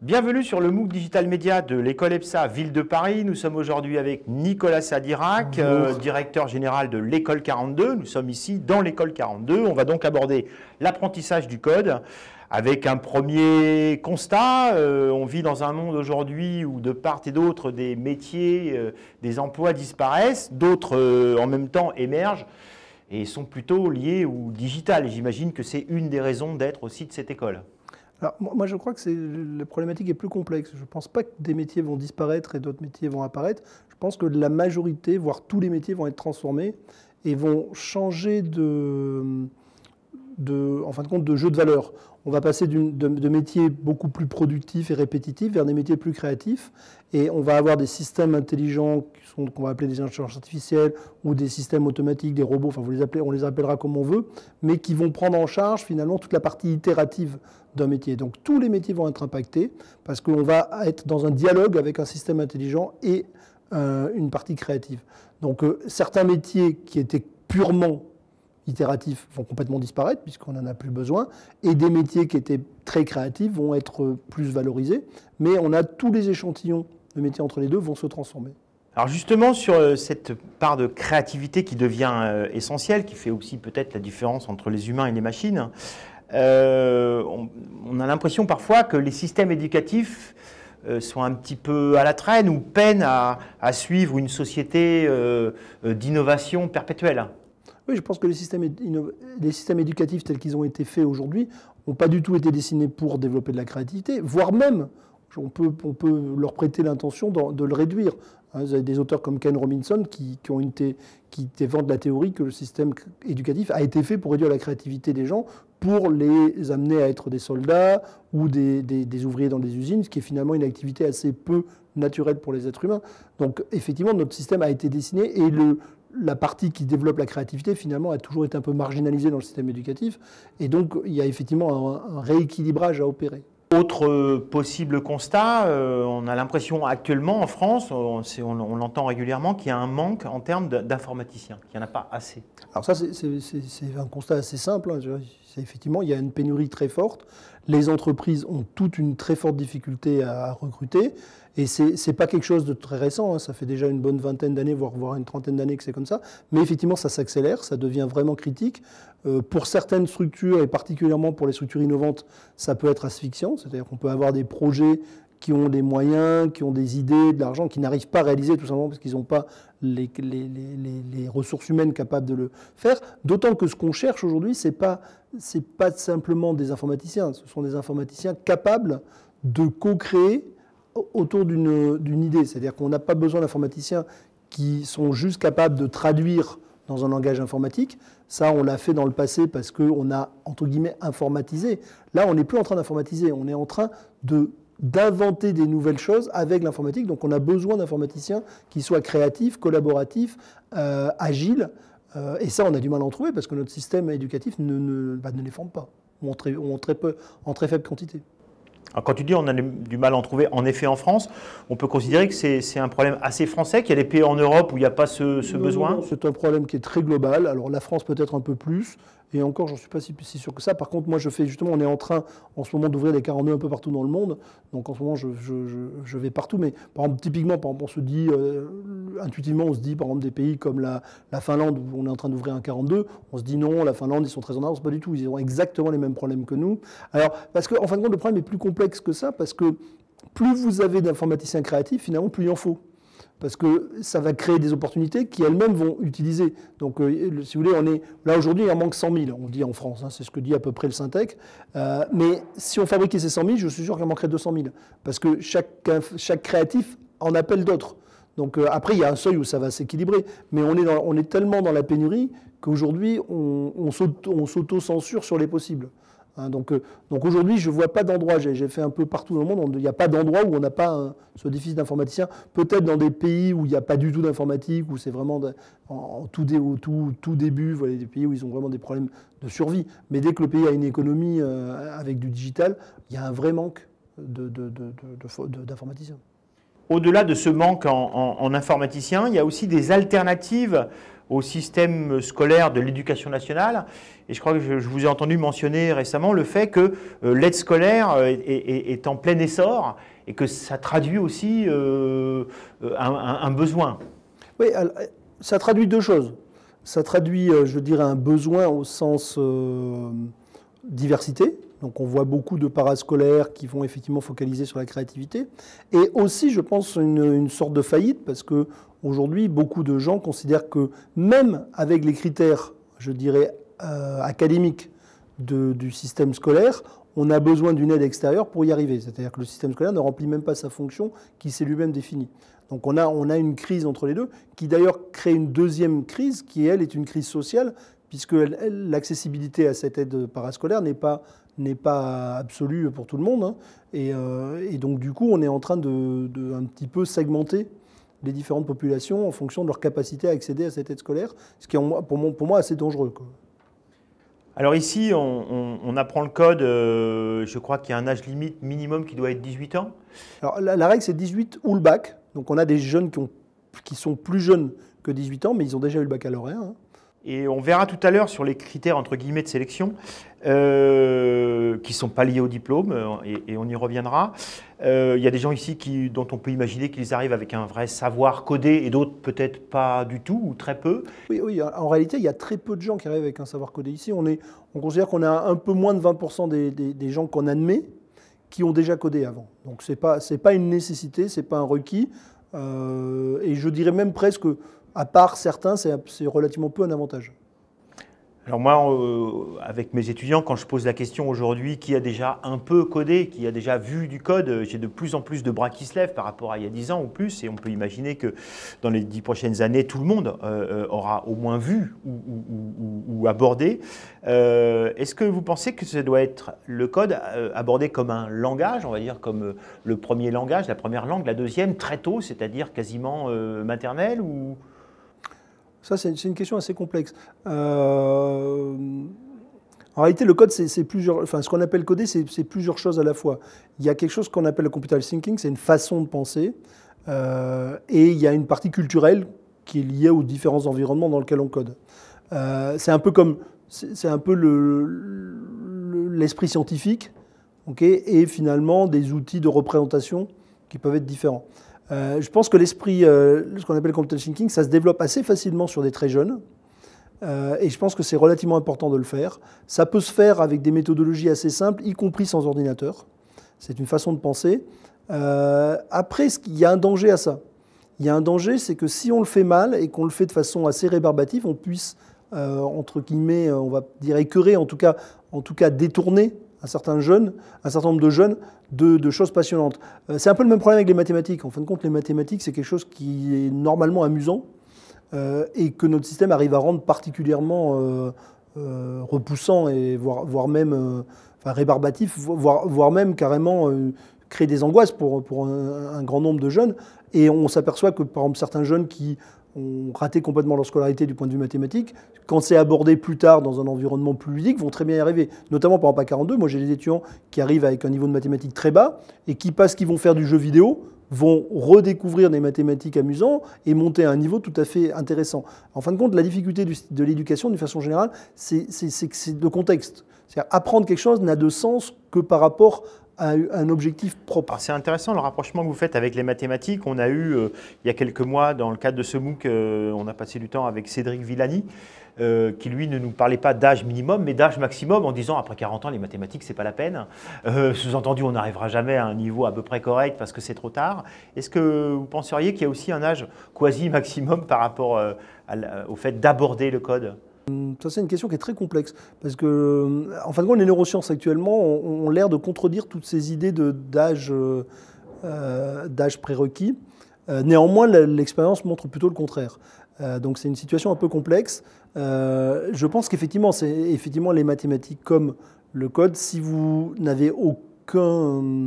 Bienvenue sur le MOOC Digital Média de l'école EPSA Ville de Paris. Nous sommes aujourd'hui avec Nicolas Sadirac, directeur général de l'école 42. Nous sommes ici dans l'école 42. On va donc aborder l'apprentissage du code avec un premier constat. On vit dans un monde aujourd'hui où de part et d'autre des métiers, des emplois disparaissent, d'autres en même temps émergent et sont plutôt liés au digital. Et j'imagine que c'est une des raisons d'être aussi de cette école. Alors, moi, je crois que la problématique est plus complexe. Je ne pense pas que des métiers vont disparaître et d'autres métiers vont apparaître. Je pense que la majorité, voire tous les métiers vont être transformés et vont changer en fin de compte, de jeu de valeur. On va passer de métiers beaucoup plus productifs et répétitifs vers des métiers plus créatifs. Et on va avoir des systèmes intelligents qu'on va appeler des intelligences artificielles ou des systèmes automatiques, des robots, enfin on les appellera comme on veut, mais qui vont prendre en charge finalement toute la partie itérative d'un métier. Donc tous les métiers vont être impactés parce qu'on va être dans un dialogue avec un système intelligent et une partie créative. Donc certains métiers qui étaient purement itératifs vont complètement disparaître puisqu'on n'en a plus besoin, et des métiers qui étaient très créatifs vont être plus valorisés, mais on a tous les échantillons de métiers entre les deux vont se transformer. Alors justement sur cette part de créativité qui devient essentielle, qui fait aussi peut-être la différence entre les humains et les machines, on a l'impression parfois que les systèmes éducatifs sont un petit peu à la traîne ou peinent à suivre une société d'innovation perpétuelle. Oui, je pense que les systèmes éducatifs tels qu'ils ont été faits aujourd'hui n'ont pas du tout été dessinés pour développer de la créativité, voire même, on peut leur prêter l'intention de le réduire. Vous avez des auteurs comme Ken Robinson qui vendent la théorie que le système éducatif a été fait pour réduire la créativité des gens, pour les amener à être des soldats ou des ouvriers dans des usines, ce qui est finalement une activité assez peu naturelle pour les êtres humains. Donc effectivement, notre système a été dessiné et la partie qui développe la créativité, finalement, a toujours été un peu marginalisée dans le système éducatif. Et donc, il y a effectivement un rééquilibrage à opérer. Autre possible constat, on a l'impression actuellement en France, on l'entend régulièrement, qu'il y a un manque en termes d'informaticiens, qu'il n'y en a pas assez. Alors ça, c'est un constat assez simple. Effectivement, il y a une pénurie très forte. Les entreprises ont toutes une très forte difficulté à recruter. Et ce n'est pas quelque chose de très récent, ça fait déjà une bonne vingtaine d'années, voire une trentaine d'années que c'est comme ça. Mais effectivement, ça s'accélère, ça devient vraiment critique. Pour certaines structures, et particulièrement pour les structures innovantes, ça peut être asphyxiant. C'est-à-dire qu'on peut avoir des projets qui ont des moyens, qui ont des idées, de l'argent, qui n'arrivent pas à réaliser tout simplement parce qu'ils n'ont pas les ressources humaines capables de le faire. D'autant que ce qu'on cherche aujourd'hui, ce n'est pas simplement des informaticiens, ce sont des informaticiens capables de co-créer autour d'une idée. C'est-à-dire qu'on n'a pas besoin d'informaticiens qui sont juste capables de traduire dans un langage informatique. Ça, on l'a fait dans le passé parce qu'on a, entre guillemets, informatisé. Là, on n'est plus en train d'informatiser, on est en train d'inventer des nouvelles choses avec l'informatique. Donc on a besoin d'informaticiens qui soient créatifs, collaboratifs, agiles. Et ça, on a du mal à en trouver parce que notre système éducatif ne les forme pas, ou en très faible quantité. Alors quand tu dis on a du mal à en trouver, en effet en France, on peut considérer que c'est un problème assez français, qu'il y a des pays en Europe où il n'y a pas ce besoin. C'est un problème qui est très global. Alors la France peut-être un peu plus, et encore j'en suis pas si sûr que ça. Par contre, moi on est en train en ce moment d'ouvrir des 42 un peu partout dans le monde. Donc en ce moment je vais partout. Mais par exemple, typiquement, on se dit, intuitivement on se dit par exemple des pays comme la Finlande où on est en train d'ouvrir un 42, on se dit non, la Finlande ils sont très en avance, pas du tout. Ils ont exactement les mêmes problèmes que nous. Alors parce qu'en fin de compte le problème est plus complexe que ça, parce que plus vous avez d'informaticiens créatifs, finalement, plus il en faut. Parce que ça va créer des opportunités qui elles-mêmes vont utiliser. Donc, si vous voulez, là aujourd'hui, il en manque 100 000, on dit en France, c'est ce que dit à peu près le Syntec. Mais si on fabriquait ces 100 000, je suis sûr qu'il en manquerait 200 000. Parce que chaque créatif en appelle d'autres. Donc après, il y a un seuil où ça va s'équilibrer. Mais on est tellement dans la pénurie qu'aujourd'hui, on s'auto-censure sur les possibles. Donc aujourd'hui, je ne vois pas d'endroit, j'ai fait un peu partout dans le monde, il n'y a pas d'endroit où on n'a pas ce déficit d'informaticiens. Peut-être dans des pays où il n'y a pas du tout d'informatique, où c'est vraiment au tout début, vous voyez, des pays où ils ont vraiment des problèmes de survie. Mais dès que le pays a une économie avec du digital, il y a un vrai manque d'informaticiens. Au-delà de ce manque en informaticiens, il y a aussi des alternatives au système scolaire de l'éducation nationale. Et je crois que je vous ai entendu mentionner récemment le fait que l'aide scolaire est en plein essor et que ça traduit aussi un besoin. Oui, ça traduit deux choses. Ça traduit, je dirais, un besoin au sens diversité. Donc on voit beaucoup de parascolaires qui vont effectivement focaliser sur la créativité. Et aussi, je pense, une sorte de faillite, parce qu'aujourd'hui, beaucoup de gens considèrent que même avec les critères, je dirais, académiques du système scolaire, on a besoin d'une aide extérieure pour y arriver. C'est-à-dire que le système scolaire ne remplit même pas sa fonction qui s'est lui-même définie. Donc on a une crise entre les deux, qui d'ailleurs crée une deuxième crise, qui elle est une crise sociale, puisque l'accessibilité à cette aide parascolaire n'est pas absolue pour tout le monde. Hein. Et donc du coup, on est en train de un petit peu segmenter les différentes populations en fonction de leur capacité à accéder à cette aide scolaire, ce qui est pour moi assez dangereux, quoi. Alors ici, on apprend le code, je crois qu'il y a un âge limite minimum qui doit être 18 ans. Alors la règle, c'est 18 ou le bac. Donc on a des jeunes qui sont plus jeunes que 18 ans, mais ils ont déjà eu le baccalauréat. Hein. Et on verra tout à l'heure sur les critères entre guillemets de sélection qui ne sont pas liés au diplôme, et on y reviendra. Il y a des gens ici dont on peut imaginer qu'ils arrivent avec un vrai savoir codé et d'autres peut-être pas du tout ou très peu. Oui, en réalité, il y a très peu de gens qui arrivent avec un savoir codé ici. On considère qu'on a un peu moins de 20% des gens qu'on admet qui ont déjà codé avant. Donc c'est pas une nécessité, c'est pas un requis. Et je dirais même presque, à part certains, c'est relativement peu un avantage. Alors moi, avec mes étudiants, quand je pose la question aujourd'hui, qui a déjà un peu codé, qui a déjà vu du code, j'ai de plus en plus de bras qui se lèvent par rapport à il y a 10 ans ou plus, et on peut imaginer que dans les 10 prochaines années, tout le monde aura au moins vu ou abordé. Est-ce que vous pensez que ça doit être le code abordé comme un langage, on va dire comme le premier langage, la première langue, la deuxième, très tôt, c'est-à-dire quasiment maternelle ou... Ça, c'est une question assez complexe. En réalité, le code, c'est plusieurs. Enfin, ce qu'on appelle coder, c'est plusieurs choses à la fois. Il y a quelque chose qu'on appelle le computer thinking, c'est une façon de penser, et il y a une partie culturelle qui est liée aux différents environnements dans lesquels on code. C'est un peu l'esprit scientifique, et finalement des outils de représentation qui peuvent être différents. Je pense que l'esprit, ce qu'on appelle le computer thinking, ça se développe assez facilement sur des très jeunes. Et je pense que c'est relativement important de le faire. Ça peut se faire avec des méthodologies assez simples, y compris sans ordinateur. C'est une façon de penser. Après, il y a un danger à ça. Il y a un danger, c'est que si on le fait mal et qu'on le fait de façon assez rébarbative, on puisse, entre guillemets, on va dire écœurer, en tout cas détourner un certain nombre de jeunes de choses passionnantes. C'est un peu le même problème avec les mathématiques. En fin de compte, les mathématiques, c'est quelque chose qui est normalement amusant et que notre système arrive à rendre particulièrement repoussant et voire même rébarbatif, voire même carrément créer des angoisses pour un grand nombre de jeunes. Et on s'aperçoit que, par exemple, certains jeunes qui ont raté complètement leur scolarité du point de vue mathématique, quand c'est abordé plus tard dans un environnement plus ludique, vont très bien y arriver. Notamment par exemple à 42, moi j'ai des étudiants qui arrivent avec un niveau de mathématiques très bas et qui, parce qu'ils vont faire du jeu vidéo, vont redécouvrir des mathématiques amusants et monter à un niveau tout à fait intéressant. En fin de compte, la difficulté de l'éducation, d'une façon générale, c'est le contexte. C'est-à-dire apprendre quelque chose n'a de sens que par rapport à un objectif propre. C'est intéressant le rapprochement que vous faites avec les mathématiques. On a eu, il y a quelques mois, dans le cadre de ce MOOC, on a passé du temps avec Cédric Villani, qui lui ne nous parlait pas d'âge minimum, mais d'âge maximum, en disant après 40 ans, les mathématiques, c'est pas la peine. Sous-entendu, on n'arrivera jamais à un niveau à peu près correct parce que c'est trop tard. Est-ce que vous penseriez qu'il y a aussi un âge quasi-maximum par rapport au fait d'aborder le code ? Ça, c'est une question qui est très complexe, parce que, en fin de compte, les neurosciences actuellement ont l'air de contredire toutes ces idées d'âge prérequis. Néanmoins, l'expérience montre plutôt le contraire. Donc c'est une situation un peu complexe. Je pense qu'effectivement, c'est les mathématiques comme le code. Si vous n'avez aucune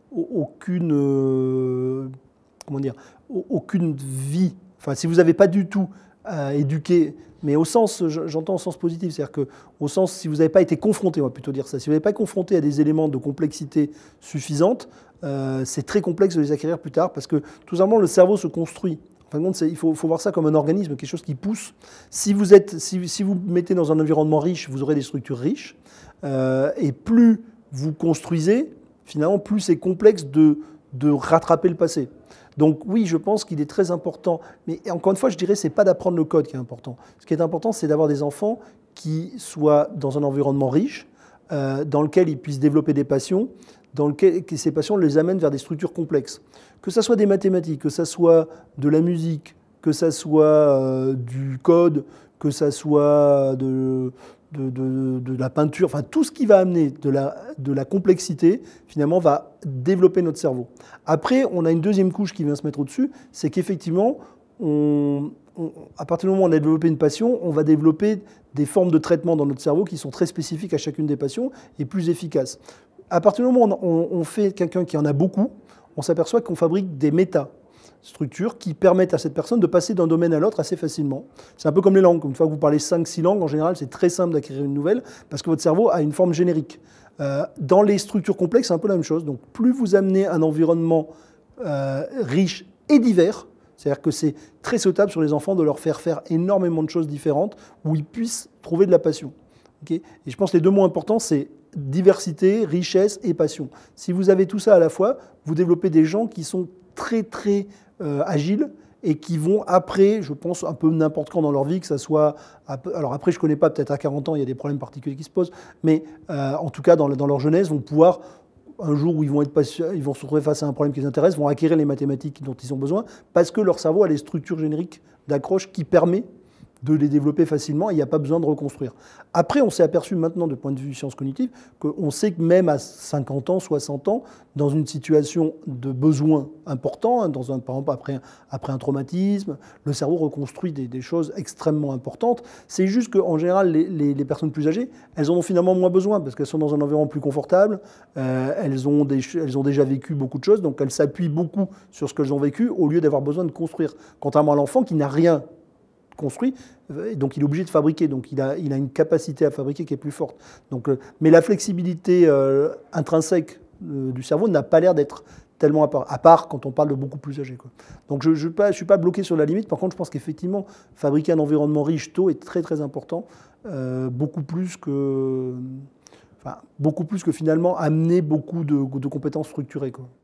vie, enfin si vous n'avez pas du tout éduqué, mais j'entends au sens positif, c'est-à-dire que au sens si vous n'avez pas été confronté, on va plutôt dire ça, si vous n'avez pas été confronté à des éléments de complexité suffisante, c'est très complexe de les acquérir plus tard parce que tout simplement le cerveau se construit fin de compte, il faut voir ça comme un organisme, quelque chose qui pousse. Si vous mettez dans un environnement riche, vous aurez des structures riches. Et plus vous construisez, finalement, plus c'est complexe de rattraper le passé. Donc oui, je pense qu'il est très important. Mais encore une fois, je dirais, ce n'est pas d'apprendre le code qui est important. Ce qui est important, c'est d'avoir des enfants qui soient dans un environnement riche, dans lequel ils puissent développer des passions, dans lequel ces passions les amènent vers des structures complexes. Que ce soit des mathématiques, que ce soit de la musique, que ce soit du code, que ce soit de la peinture, enfin tout ce qui va amener de la complexité, finalement, va développer notre cerveau. Après, on a une deuxième couche qui vient se mettre au-dessus, c'est qu'effectivement, à partir du moment où on a développé une passion, on va développer des formes de traitement dans notre cerveau qui sont très spécifiques à chacune des passions et plus efficaces. À partir du moment où on fait quelqu'un qui en a beaucoup, on s'aperçoit qu'on fabrique des méta-structures qui permettent à cette personne de passer d'un domaine à l'autre assez facilement. C'est un peu comme les langues. Une fois que vous parlez 5-6 langues, en général, c'est très simple d'acquérir une nouvelle parce que votre cerveau a une forme générique. Dans les structures complexes, c'est un peu la même chose. Donc, plus vous amenez un environnement riche et divers, c'est-à-dire que c'est très souhaitable sur les enfants de leur faire énormément de choses différentes où ils puissent trouver de la passion. Okay ? Et je pense que les deux mots importants, c'est diversité, richesse et passion. Si vous avez tout ça à la fois, vous développez des gens qui sont très très agiles et qui vont après, je pense, un peu n'importe quand dans leur vie, que ça soit... Alors après, je ne connais pas, peut-être à 40 ans, il y a des problèmes particuliers qui se posent, mais en tout cas, dans leur jeunesse, vont pouvoir, un jour où ils vont se retrouver face à un problème qui les intéresse, vont acquérir les mathématiques dont ils ont besoin, parce que leur cerveau a les structures génériques d'accroche qui permettent de les développer facilement et il n'y a pas besoin de reconstruire. Après, on s'est aperçu maintenant, de point de vue sciences cognitives, qu'on sait que même à 50 ans, 60 ans, dans une situation de besoin important, par exemple après un traumatisme, le cerveau reconstruit des choses extrêmement importantes. C'est juste qu'en général, les personnes plus âgées, elles en ont finalement moins besoin parce qu'elles sont dans un environnement plus confortable, elles ont déjà vécu beaucoup de choses, donc elles s'appuient beaucoup sur ce qu'elles ont vécu au lieu d'avoir besoin de construire. Contrairement à l'enfant qui n'a rien construit, donc il est obligé de fabriquer, donc il a une capacité à fabriquer qui est plus forte. Donc, mais la flexibilité intrinsèque du cerveau n'a pas l'air d'être tellement à part quand on parle de beaucoup plus âgés, quoi. Donc je ne suis pas bloqué sur la limite, par contre je pense qu'effectivement fabriquer un environnement riche tôt est très très important, beaucoup plus que finalement amener beaucoup de compétences structurées, quoi.